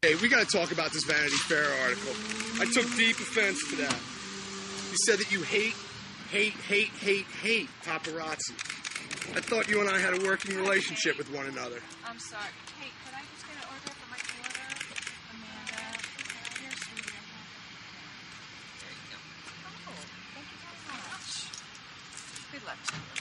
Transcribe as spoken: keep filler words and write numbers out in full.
Hey, we gotta talk about this Vanity Fair article. I took deep offense to that. You said that you hate, hate, hate, hate, hate paparazzi. I thought you and I had a working relationship with one another. I'm sorry. Hey, could I just get an order for my daughter, Amanda? Here's sweetie. There you go. Oh, thank you very much. Good luck to you.